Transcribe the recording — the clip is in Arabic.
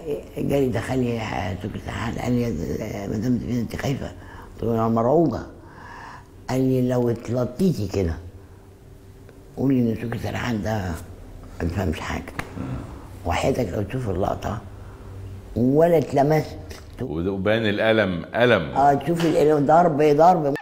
جالي دخلني سكرتير، قال لي يا مدام ديفين انت خايفه؟ قلت له انا مرعوبه. قال لي لو اتلطيتي كده قولي ان سكرتير ده ما بيفهمش حاجه، وحياتك لو تشوف اللقطه ولا اتلمست وبان الالم الم. تشوف الالم ضرب